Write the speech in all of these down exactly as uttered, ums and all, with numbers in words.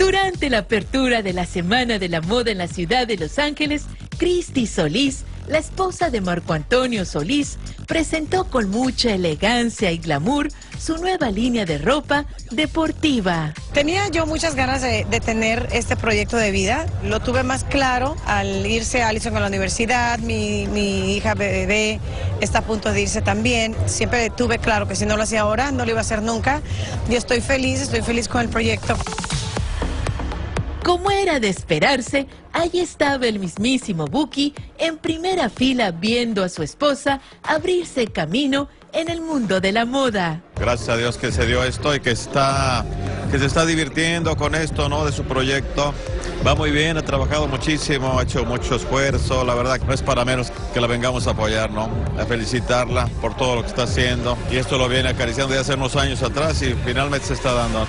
Durante la apertura de la Semana de la Moda en la ciudad de Los Ángeles, Cristi Solís, la esposa de Marco Antonio Solís, presentó con mucha elegancia y glamour su nueva línea de ropa deportiva. Tenía yo muchas ganas de, de tener este proyecto de vida. Lo tuve más claro al irse Allison a la universidad. Mi, mi hija bebé está a punto de irse también. Siempre tuve claro que si no lo hacía ahora, no lo iba a hacer nunca. Y estoy feliz, estoy feliz con el proyecto. Como era de esperarse, ahí estaba el mismísimo Buki en primera fila viendo a su esposa abrirse camino en el mundo de la moda. Gracias a Dios que se dio esto y que está que se está divirtiendo con esto, ¿no? De su proyecto. Va muy bien, ha trabajado muchísimo, ha hecho mucho esfuerzo. La verdad que no es para menos que la vengamos a apoyar, ¿no? A felicitarla por todo lo que está haciendo. Y esto lo viene acariciando de hace unos años atrás y finalmente se está dando.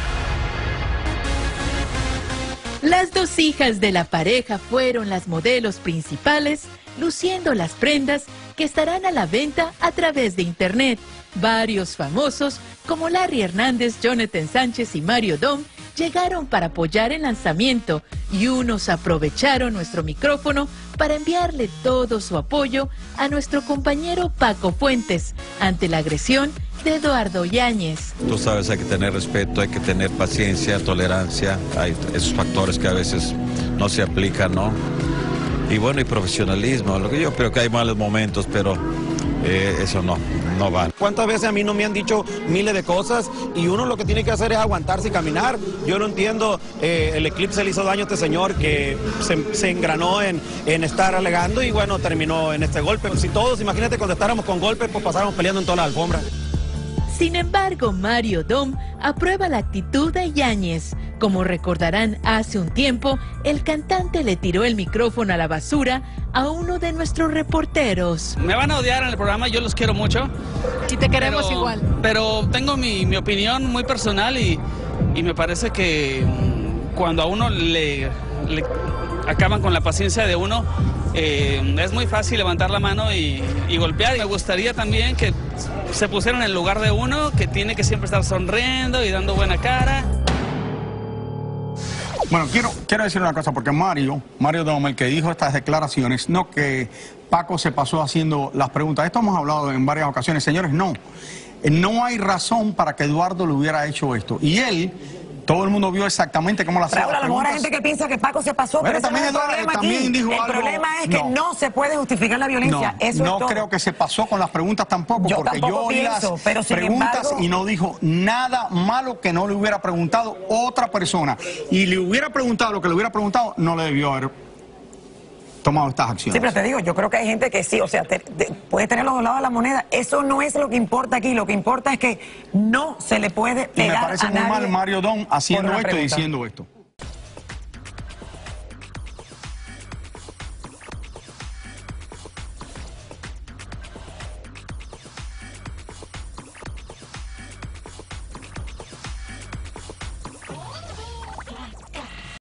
Las dos hijas de la pareja fueron las modelos principales, luciendo las prendas que estarán a la venta a través de internet. Varios famosos, como Larry Hernández, Jonathan Sánchez y Mario Dom, llegaron para apoyar el lanzamiento y unos aprovecharon nuestro micrófono para enviarle todo su apoyo a nuestro compañero Paco Fuentes ante la agresión de Eduardo Yáñez. Tú sabes, hay que tener respeto, hay que tener paciencia, tolerancia, hay esos factores que a veces no se aplican, ¿no? Y bueno, y profesionalismo, lo que yo creo que hay malos momentos, pero eh, eso no, no va. ¿Cuántas veces a mí no me han dicho miles de cosas y uno lo que tiene que hacer es aguantarse y caminar? Yo no entiendo, eh, el eclipse le hizo daño a este señor que se, se engranó en, en estar alegando y bueno, terminó en este golpe. Si todos, imagínate, contestáramos con golpes, pues pasáramos peleando en toda la alfombra. Sin embargo, Mario Dom aprueba la actitud de Yáñez. Como recordarán, hace un tiempo, el cantante le tiró el micrófono a la basura a uno de nuestros reporteros. Me van a odiar en el programa, yo los quiero mucho. Y te queremos pero, igual. Pero tengo mi, mi opinión muy personal y, y me parece que cuando a uno le, le acaban con la paciencia de uno, eh, es muy fácil levantar la mano y, y golpear. Me gustaría también que se pusieran en el lugar de uno, que tiene que siempre estar sonriendo y dando buena cara. Bueno, quiero, quiero decir una cosa, porque Mario, Mario Dom, el que dijo estas declaraciones, no que Paco se pasó haciendo las preguntas. Esto hemos hablado en varias ocasiones. Señores, no. No hay razón para que Eduardo le hubiera hecho esto. Y él, todo el mundo vio exactamente cómo las hacía. Pero a lo mejor hay gente que piensa que Paco se pasó, bueno, pero también ese no es el Eduardo, problema también aquí. dijo El algo, problema es que no. no se puede justificar la violencia. No, Eso no es todo. creo que se pasó con las preguntas tampoco, Yo porque tampoco yo oí pienso, las pero sin preguntas embargo, y no dijo nada malo que no le hubiera preguntado otra persona. Y le hubiera preguntado lo que le hubiera preguntado, no le debió haber tomado estas acciones. Sí, pero te digo, yo creo que hay gente que sí, o sea, te, te, puede tener los dos lados de la moneda. Eso no es lo que importa aquí. Lo que importa es que no se le puede pegar y me parece a muy nadie mal Mario Dom haciendo por una esto y pregunta. diciendo esto.